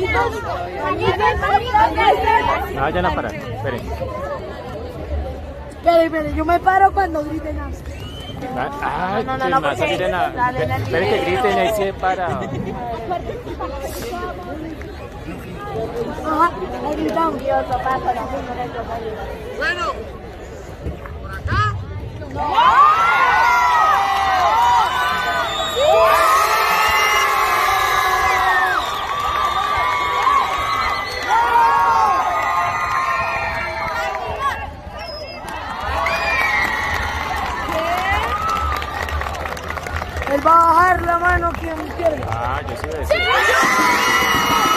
No, ya no para. Esperen. Espere, yo me paro cuando griten así. Ah, no, más miren a... Esperen que griten, ahí se para. Ajá, ahí gritamos. Bueno, por acá. Él va a bajar la mano quien pierde. Ah, yo sí voy a decir.